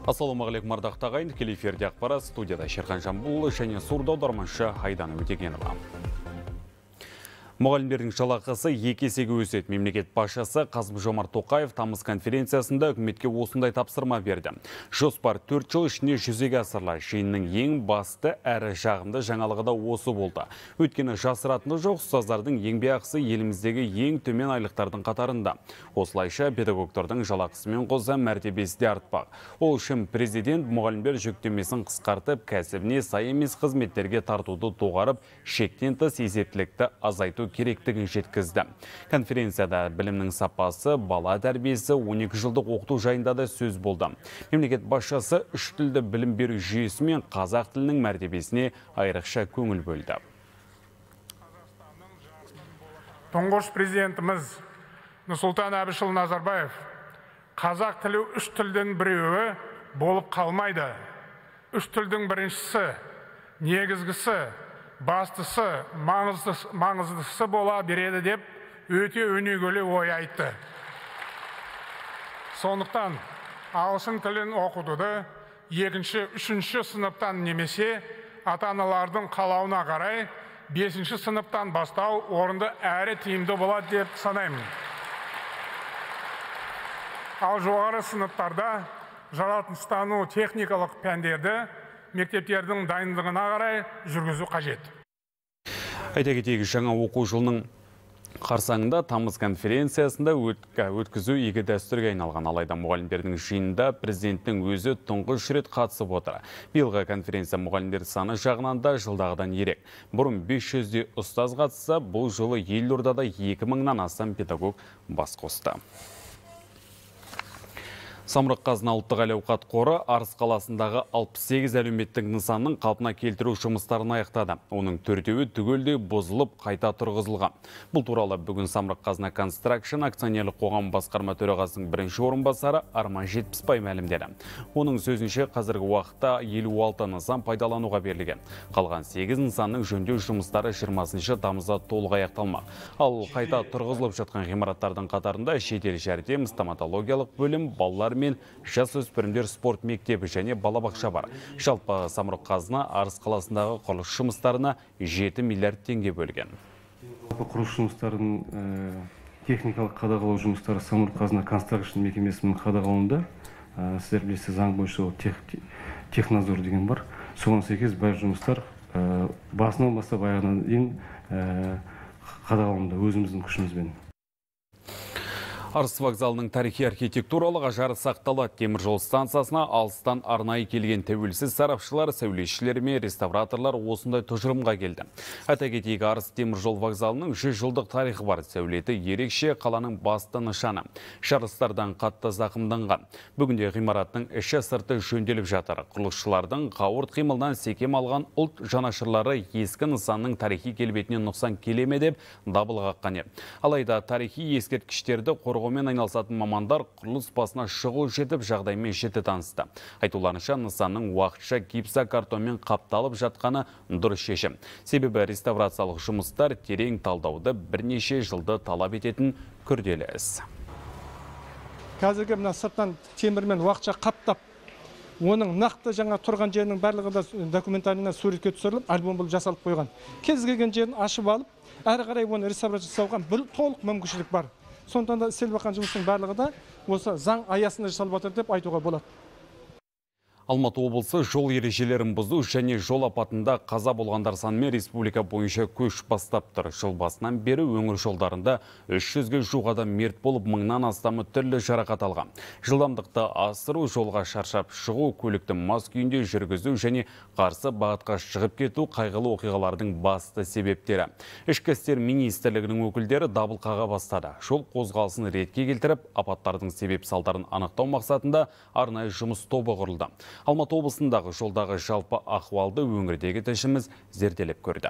Ассалаумағалейкум ардақты ағайын, тікелей эфирде ақпарат, студияда Шерхан Жамбулұлы және сурдо аудармашы Айдана Өтегенова. Мұғалімдердің жалақысы 2 есеге өседі. Мемлекет басшысы Қасым-Жомарт Тоқаев тамыз конференциясында үкіметке осындай тапсырма берді. Жоспар 4 жыл ішінде жүзеге асырылады. Жиынның ең басты әрі жағымды жаңалығы да осы болды. Өйткені жасыратыны жоқ, ұстаздардың еңбекақысы еліміздегі ең төмен айлықтардың қатарында. Осылайша педагогтардың жалақысымен қоса мәртебесі де артпақ. Ол үшін президент мұғалімдер жүктемесін қысқартып, кәсібіне сай емес қызметтерге тартуды доғарып, шектен тыс есептілікті азайту керектігін жеткізді. Конференцияда білімнің сапасы, бала тәрбиесі, 12 жылдық оқыту жайында да сөз болды. Мемлекет басшысы 3 тілді білім беру жүйесі мен қазақ тілінің мәртебесіне айрықша көңіл бөлді. Тұңғыш президентіміз Нұрсұлтан Әбішұлы Назарбаев қазақ тілі 3 тілдің біреуі болып қалмайды. 3 тілдің біріншісі, негізгісі, бастысы, маңыздысы бола береді деп өте өнегелі ой айтты. Сондықтан ағылшын тілін оқытуды 2-3 сыныптан немесе ата-аналардың қалауына қарай 5 сыныптан бастау орынды әрі тиімді болады деп санаймын. Ал жоғары сыныптарда жаратылыстану техникалық пәндерді мектептердің дайындығына қарай жүргізу қажет. Айта кетейік, жаңа оқу жылының қарсаңында тамыз конференциясында өткізу игі дәстүрге айналған. Алайда мұғалімдердің жиынында президенттің өзі тұңғыш рет қатысып отыр. Биылғы конференция мұғалімдер саны жағынан да жылдағыдан ерек. Бұрын 500-де ұстаз қатысса, бұл жолы елордада 2000-нан астам педагог бас қосты. Самұрық-қазына ұлттық әл-ауқат қоры Арыс қаласындағы 68 әлеуметтік нысанның қалпына келтіру жұмыстарын аяқтады. Оның 4-еуі түгелдей бұзылып, қайта тұрғызылған. Бұл туралы бүгін Самұрық-қазына Construction акционерлік қоғам басқарма төрағасының бірінші орынбасары Арман Жетпісбай мәлімдеді. Оның сөзінше қазіргі уақытта 56 нысан пайдалануға берілген. Қалған 8 нысанның жөндеу жұмыстары 20 тамызда толық аяқталмақ. Ал қайта тұрғызылып жатқан ғимараттардың қатарында жедел жәрдем, стоматологиялық бөлім, балалар мен жасөспірімдер спорт мектебі және балабақша бар. Жалпы Самұрық-қазына Арыс қаласындағы құрылыс жұмыстарына 7 миллиард теңге бөлген. Құрылыс жұмыстарының техникалық қадағалау жұмыстары Самұрық-қазына Construction мекемесінің қадағалауында. Сіздер білесіз, заң бойынша технадзор деген бар. Соған сәйкес бар жұмыстар басынан бастап аяғына дейін қадағалауда өзіміздің күшімізбен. Арыс вокзалының тарихи архитектуралық ажары сақталады. Теміржол станциясына алыстан арнайы келген тәуелсіз сарапшылар, сәулетшілер мен реставраторлар осындай тұжырымға келді. Айта кетейік, Арыс теміржол вокзалының 100 жылдық тарихы бар. Сәулеті ерекше, қаланың басты нышаны. Жарыстардан қатты зақымданған. Бүгінде ғимараттың іші сырты жөнделіп жатыр. Құрылысшылардың қауырт қимылдан секем алған ұлт жанашырлары ескі нысанның тарихи келбетіне нұқсан келеме деп дабыл қаққан еді. Алайда тарихи ескерткіштерді қорғаумен айналысатын мамандар құрылыс басына шұғыл жетіп, жағдаймен жіті танысты. Айтуларынша, нысанның уақытша гипсокартонмен қапталып жатқаны дұрыс шешім. Себебі реставрациялық жұмыстар терең талдауды бірнеше жылды талап ететін күрделі іс. Қазіргі мына сырттан темірмен уақытша қаптап, оның нақты жаңа тұрған жерінің барлығында документарийна суретке түсіріліп, альбом болып жасалып қойған. Кез келген жерін ашып алып, әрі қарай оны реставрация жасауға бір толық мүмкіншілік бар. Сондықтан да істеліп жатқан жұмыстың барлығы да осы заң аясында жасалып жатыр деп айтуға болады. Алматы облысы жол ережелерін бұзу және жол апатында қаза болғандар санымен республика бойынша көш бастап тұр. Жыл басынан бері өңір жолдарында 300-ге жуық адам мерт болып, 1000-нан астамы түрлі жарақат алған. Жылдамдықты асыру, жолға шаршап шығу, көлікті мас күйінде жүргізу және қарсы бағытқа шығып кету қайғылы оқиғалардың басты себептері. Ішкі істер министрлігінің өкілдері дабыл қаға бастады. Жол қозғалысын ретке келтіріп, апаттардың себеп салдарын анықтау мақсатында арнайы жұмыс тобы құрылды. Алматы облысындағы жолдағы жалпы ахуалды өңірдегі тілшіміз зерделеп көрді.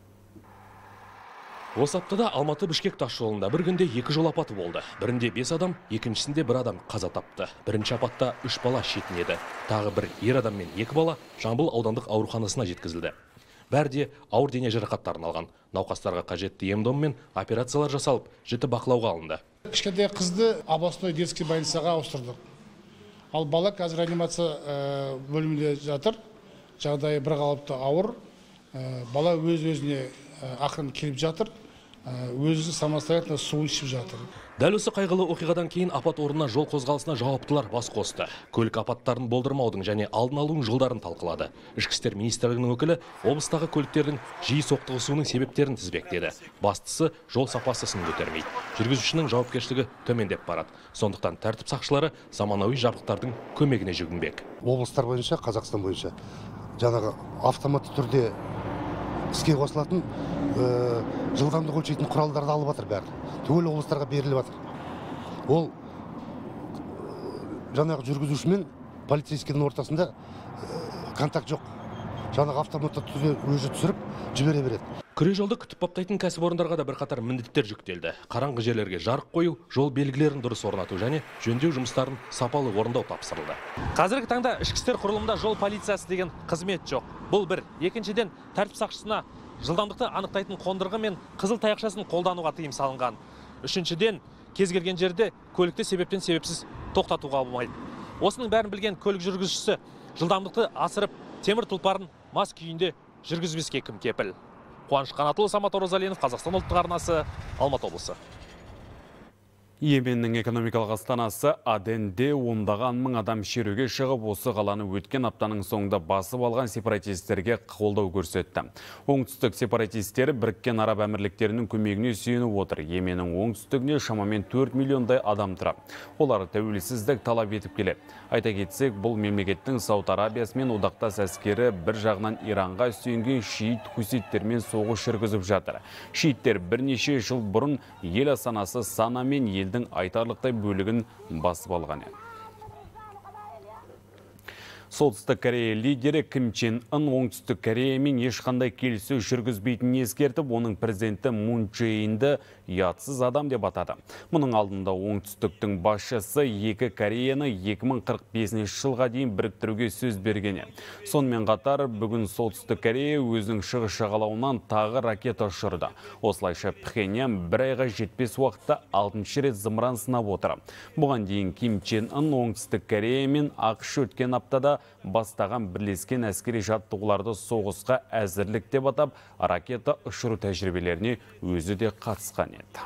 Осы аптада Алматы-Бішкек тас жолында бір күнде 2 жол апаты болды. Бірінде 5 адам, екіншісінде 1 адам қаза тапты. Бірінші апатта 3 бала шетінеді. Тағы бір ер адам мен 2 бала Жамбыл аудандық ауруханасына жеткізілді. Бәрде ауыр дене жарақаттарын алған. Науқастарға қажетті ем-дом мен операциялар жасалып, жіті бақылауға алынды. Кішкентай қызды областной детский больницаға ауыстырдық. Ал бала қазір реанимация бөлімінде жатыр. Жағдайы бірқалыпты ауыр. Бала өз-өзіне ақырын келіп жатыр. Өзі самостоятельно су ішіп жатыр. Дәл осы қайғылы оқиғадан кейін апат орнына жол қозғалысына жауаптылар бас қосты. Көлік апаттарын болдырмаудың және алдын алудың жолдарын талқылады. Ішкі істер министрлігінің өкілі облыстағы көліктердің жиі соқтығысуының себептерін тізбектеді. Бастысы жол сапасы сын көтермейді. Жүргізушінің жауапкершілігі төмендеп барады. Сондықтан тәртіп сақшылары заманауи жабдықтардың көмегіне жүгінбек. Облыстар бойынша, Қазақстан бойынша жаңағы автоматты түрде іске қосылатын жылдамдық өлшейтін құралдарды алып жатыр бәрі. Түгел облыстарға беріліп жатыр. Ол жаңағы жүргізуші мен полицейскінің ортасында контакт жоқ. Жаңағы автоматты түрде өзі түсіріп жібере береді. Күре жолды күтіп баптайтын кәсіпорындарға да бірқатар міндеттер жүктелді. Қараңғы жерлерге жарық қою, жол белгілерін дұрыс орнату және жөндеу жұмыстарын сапалы орындау тапсырылды. Қазіргі таңда ішкі істер құрылымында жол полициясы деген қызмет жоқ. Бұл бір. Екіншіден, тәртіп сақшысына жылдамдықты анықтайтын қондырғы мен қызыл таяқшасын қолдануға тыйым салынған. Үшіншіден, кез келген жерде көлікті себептен себепсіз тоқтатуға болмайды. Осының бәрін білген көлік жүргізушісі жылдамдықты асырып, темір тұлпарын мас күйінде жүргізбеске кім кепіл? Қуаныш Қанатұлы, Самат Оразалинов, Қазақстан ұлттық арнасы, Алматы облысы. Йеменнің экономикалық астанасы Аденде ондаған мың адам шеруге шығып, осы қаланы өткен аптаның соңында басып алған сепаратистерге қолдау көрсетті. Оңтүстік сепаратистері Біріккен Араб Әмірліктерінің көмегіне сүйеніп отыр. Йеменнің оңтүстігіне шамамен 4 миллиондай адам тұрады. Олар тәуелсіздік талап етіп келеді. Айта кетсек, бұл мемлекеттің Сауд Арабиясы мен одақтас әскері бір жағынан Иранға сүйенген шиит хуситтермен соғыс жүргізіп жатыр. Шииттер бірнеше жыл бұрын ел астанасы Сана мен елдің айтарлықтай бөлігін басып алған еді. Солтүстік Корея лидері Ким Чен Ын оңтүстік Кореямен ешқандай келіссөз жүргізбейтінін ескертіп, оның президенті Мун Чже Инді ұятсыз адам деп атады. Мұның алдында оңтүстіктің басшысы екі Кореяны 2045 жылға дейін біріктіруге сөз берген. Сонымен қатар бүгін Солтүстік Корея өзінің шығыс жағалауынан тағы ракета ұшырды. Осылайша Пхеньян бір айға жетпес уақытта 6-шы рет зымыран сынап отыр. Бұған дейін Ким Чен Ын оңтүстік Корея мен ақш өткен аптада бастаған бірлескен әскери жаттығуларды соғысқа әзірлік деп атап, ракета ұшыру тәжірибелеріне өзі де қатысқан еді.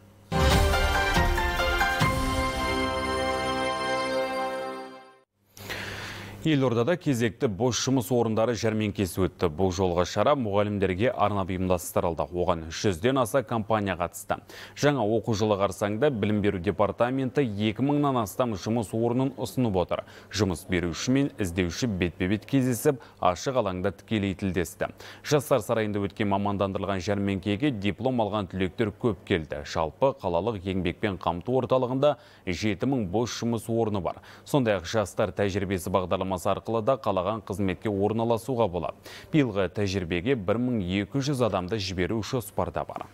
Елордада кезекті бос жұмыс орындары жәрмеңкесі өтті. Бұл жолғы шара мұғалімдерге арнап ұйымдастырылды. Оған 100-ден аса компания қатысты. Жаңа оқу жылы қарсаңда білім беру департаменті 2000-нан астам жұмыс орнын ұсынып отыр. Жұмыс беруші мен іздеуші бетпе-бет кездесіп, ашық алаңда тікелей тілдесті. Жастар сарайында өткен мамандандырылған жәрмеңкеге диплом алған түлектер көп келді. Жалпы қалалық еңбекпен қамту орталығында 7000 бос жұмыс орны бар. Сондай-ақ жастар тәжірибесі бағдарламасы арқылы да қалаған қызметке орналасуға болады. Биылғы тәжірибеге 1200 адамды жіберу жоспарда бар.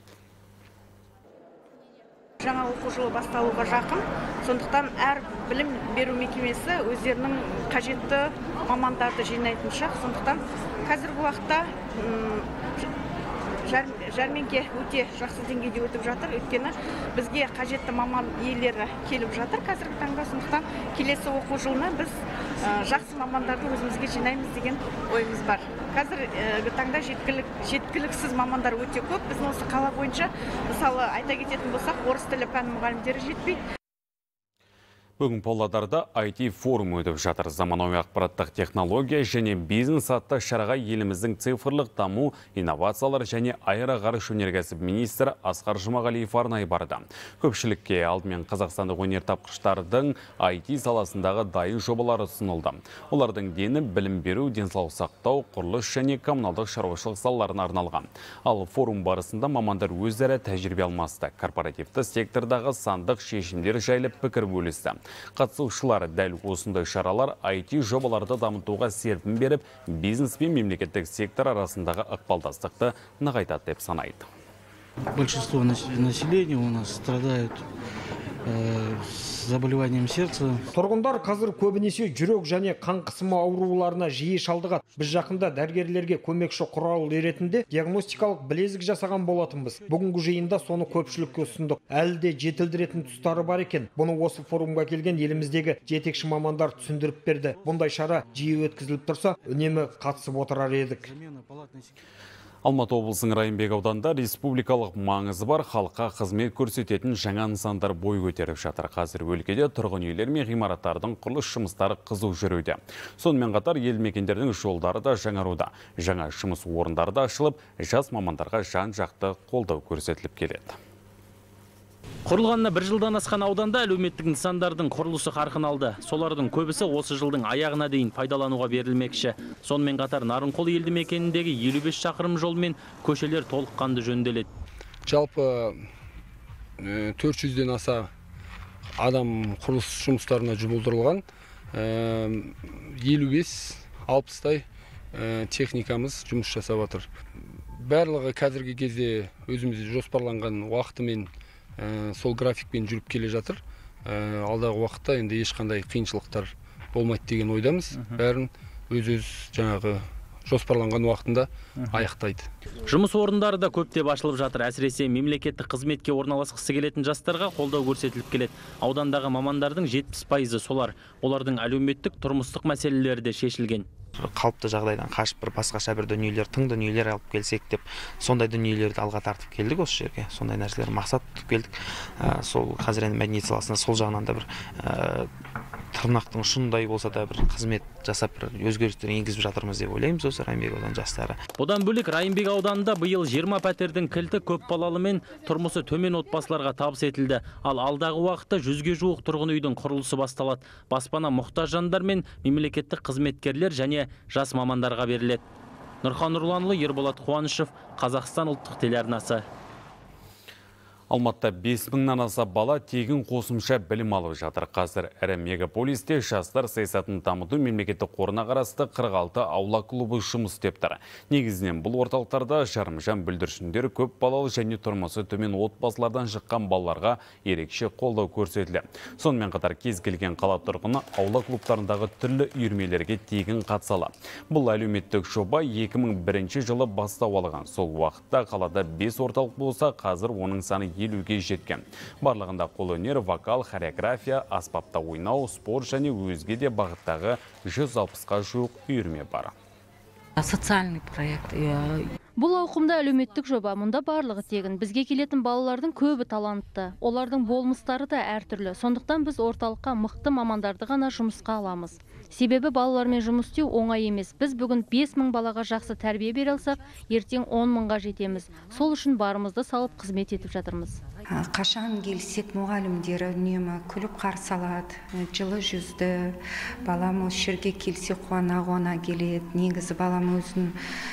Жаңа оқу жылы басталуға жақын, сондықтан әр білім беру мекемесі өздерінің қажетті мамандарды жинайтын шақ. Сондықтан қазіргі уақытта жәрмеңке өте жақсы деңгейде өтіп жатыр. Өйткені бізге қажетті маман иелері келіп жатыр қазіргі таңда. Сондықтан келесі оқу жылына біз жақсы мамандарды өзімізге жинаймыз деген ойымыз бар. Қазіргі таңда жеткіліксіз мамандар өте көп. Біздің осы қала бойынша, мысалы, айта кететін болсақ, орыс тілі пәні мұғалімдері жетпейді. Бүгін Павлодарда IT форум өтіп жатыр. Заманауи ақпараттық технология және бизнес атты шараға еліміздің цифрлық даму, инновациялар және аэроғарыш өнеркәсіп министрі Асқар Жұмағалиев арнайы барды. Көпшілікке алдымен қазақстандық өнертапқыштардың IT саласындағы дайын жобалары ұсынылды. Олардың дені білім беру, денсаулық сақтау, құрылыс және коммуналдық шаруашылық салаларына арналған. Ал форум барысында мамандар өзара тәжірибе алмасты. Корпоративті сектордағы сандық шешімдер жайлы пікір бөлісті. Қатысушылар дәл осындай шаралар IT жобаларды дамытуға серпін беріп, бизнес пен мемлекеттік сектор арасындағы ықпалдастықты нығайтады деп санайды. Большинство населения у нас страдают с заболеванием сердца. Тұрғындар қазір көбінесе жүрек және қан қысымы ауруларына жиі шалдығады. Біз жақында дәрігерлерге көмекші құрал ретінде диагностикалық білезік жасаған болатынбыз. Бүгінгі жиында соны көпшілікке ұсындық. Әлі де жетілдіретін тұстары бар екен. Бұны осы форумға келген еліміздегі жетекші мамандар түсіндіріп берді. Бұндай шара жиі өткізіліп тұрса, үнемі қатысып отырар едік. Алматы облысының Райымбек ауданында республикалық маңызы бар халыққа қызмет көрсететін жаңа нысандар бой көтеріп жатыр. Қазір өлкеде тұрғын үйлер мен ғимараттардың құрылыс жұмыстары қызу жүруде. Сонымен қатар ел мекендердің жолдары да жаңаруда. Жаңа жұмыс орындары да ашылып, жас мамандарға жан-жақты қолдау көрсетіліп келеді. Құрылғанына бір жылдан асқан ауданда әлеуметтік нысандардың құрылысы қарқын алды. Солардың көбісі осы жылдың аяғына дейін пайдалануға берілмекші. Сонымен қатар Нарынқол елді мекеніндегі 55 шақырым жол мен көшелер толыққанды жөнделеді. Жалпы 400-ден аса адам құрылыс жұмыстарына жұмылдырылған. 55-60-тай техникамыз жұмыс жасап жатыр. Барлығы қазіргі кезде өзімізде жоспарланған уақытымен сол графикпен жүріп келе жатыр. Алдағы уақытта енді ешқандай қиыншылықтар болмайды деген ойдамыз. Бәрін өз жаңағы жоспарланған уақытында аяқтайды. Жұмыс орындары да көптеп ашылып жатыр. Әсіресе мемлекеттік қызметке орналасқысы келетін жастарға қолдау көрсетіліп келеді. Аудандағы мамандардың 70% солар. Олардың әлеуметтік тұрмыстық мәселелері де шешілген. Қалыпты жағдайдан қашып басқаша бір дүниелер, тың дүниелер алып келсек деп, сондай дүниелерді алға тартып келдік осы жерге. Сондай нәрселер мақсат тұтып келдік. Сол қазір енді мәдениет саласында сол жағынан да бір тырнақтың ұшындай болса да бір қызмет жасап бір өзгерістер енгізіп жатырмыз деп ойлаймыз осы Райымбек аудан жастары. Бұдан бөлек Райымбек ауданында биыл 20 пәтердің кілті көп балалы мен тұрмысы төмен отбасыларға табыс етілді. Ал алдағы уақытта 100-ге жуық тұрғын үйдің құрылысы басталады. Баспана мұқтаж жандар мен мемлекеттік қызметкерлер және жас мамандарға беріледі. Нұрхан Нұрланұлы, Ерболат Қуанышев, Қазақстан ұлттық телеарнасы. Алматыда 5000-нан аса бала тегін қосымша білім алып жатыр. Қазір ірі мегаполисте жастар саясатын дамыту мемлекеттік қорына қарасты 46 аула клубы жұмыс істеп тұр. Негізінен бұл орталықтарда жарымжан бүлдіршіндер, көп балалы және тұрмысы төмен отбасылардан шыққан балаларға ерекше қолдау көрсетілді. Сонымен қатар кез келген қала тұрғыны аула клубтарындағы түрлі үйірмелерге тегін қатыса алады. Бұл әлеуметтік жоба 2001 жылы бастау алған. Сол уақытта қалада 5 орталық болса, қазір оның саны 50-ге жеткен. Барлығында қолөнер, вокал, хореография, аспапта ойнау, спорт және өзге де бағыттағы 160-ға жуық үйірме бар. Социальный проект. Бұл ауқымда әлеуметтік жоба. Мұнда барлығы тегін. Бізге келетін балалардың көбі талантты. Олардың болмыстары да әртүрлі. Сондықтан біз орталыққа мықты мамандарды ғана жұмысқа аламыз. Себебі балалармен жұмыс істеу оңай емес. Біз бүгін 5000 балаға жақсы тәрбие бере алсақ, ертең 10.000-ға жетеміз. Сол үшін барымызды салып қызмет етіп жатырмыз. Қашан келсек мұғалімдері үнемі күліп қарсы алады, жылы жүзді. Балам осы жерге келсе қуана келеді. Негізі балам өзін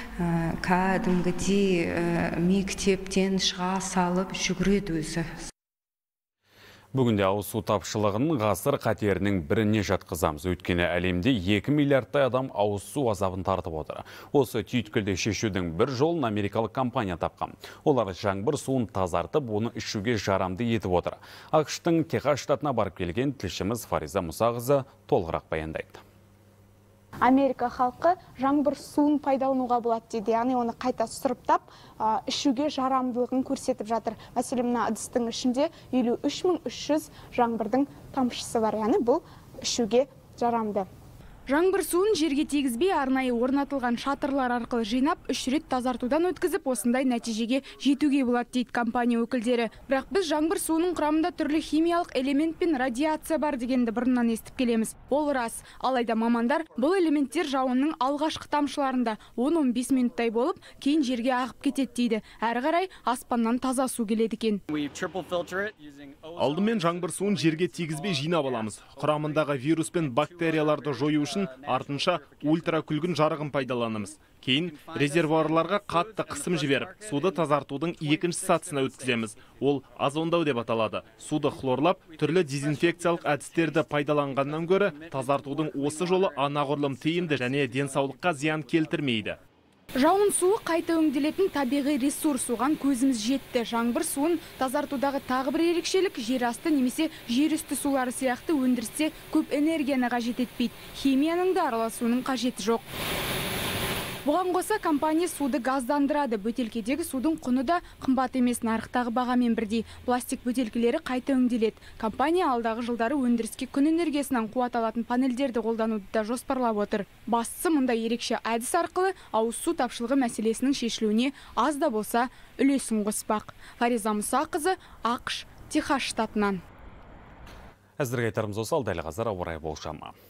кәдімгідей мектептен шыға салып жүгіреді өзі. Бүгінде ауыз су тапшылығының ғасыр қатерінің біріне жатқызамыз. Өйткені әлемде 2 миллиардтай адам ауыз су азабын тартып отыр. Осы түйткілді шешудің бір жолын америкалық компания тапқан. Олар жаңбыр суын тазартып, оны ішуге жарамды етіп отыр. ақш-тың Техас штатына барып келген тілшіміз Фариза Мұсағызы толығырақ баяндайды. Америка халқы жаңбыр суын пайдалануға болады дейді. Яғни оны қайта сұрыптап, ішуге жарамдылығын көрсетіп жатыр. Мәселен, мына ыдыстың ішінде 53300 жаңбырдың тамшысы бар. Яғни бұл ішуге жарамды. Жаңбыр суын жерге тегізбей арнайы орнатылған шатырлар арқылы жинап, 3 рет тазартудан өткізіп, осындай нәтижеге жетуге болады дейді компания өкілдері. Бірақ біз жаңбыр суының құрамында түрлі химиялық элемент пен радиация бар дегенді бұрыннан естіп келеміз. Ол рас. Алайда мамандар бұл элементтер жауынның алғашқы тамшыларында 10-15 минуттай болып, кейін жерге ағып кетеді дейді. Әрі қарай аспаннан таза су келеді екен. Алдымен жаңбыр суын жерге тегізбей жинап аламыз. Құрамындағы вирус пен бактерияларды жою үшін артынша ультракүлгін жарығын пайдаланымыз. Кейін резервуарларға қатты қысым жіберіп, суды тазартудың екінші сатысына өткіземіз. Ол озондау деп аталады. Суды хлорлап, түрлі дезинфекциялық әдістерді пайдаланғаннан гөрі тазартудың осы жолы анағұрлым тиімді және денсаулыққа зиян келтірмейді. Жауын суы қайта өңделетін табиғи ресурс, оған көзіміз жетті. Жаңбыр суын тазартудағы тағы бір ерекшелік жер асты немесе жер үсті сулары сияқты өндірісте көп энергияны қажет етпейді. Химияның да араласуының қажеті жоқ. Бұған қоса компания суды газдандырады. Бөтелкедегі судың құны да қымбат емес, нарықтағы бағамен бірдей. Пластик бөтелкелері қайта өңделеді. Компания алдағы жылдары өндіріске күн энергиясынан қуат алатын панельдерді қолдануды да жоспарлап отыр. Бастысы мұндай ерекше әдіс арқылы ауыз су тапшылығы мәселесінің шешілуіне аз да болса үлесін қоспақ. Фариза Мұсақызы, ақш, Техас штатынан. Әзірге айтарымыз осы, ал дәл қазір ауа райы болжамы.